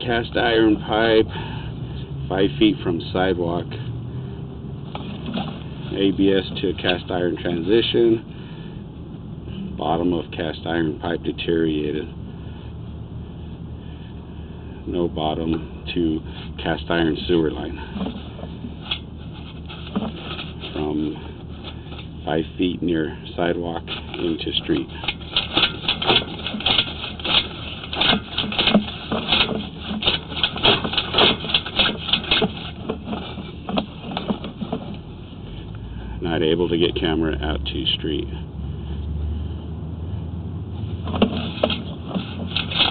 cast iron pipe 5 feet from sidewalk. ABS to a cast iron transition. Bottom of cast iron pipe deteriorated. No bottom to cast iron sewer line. From 5 feet near sidewalk into street. Not able to get camera out to street.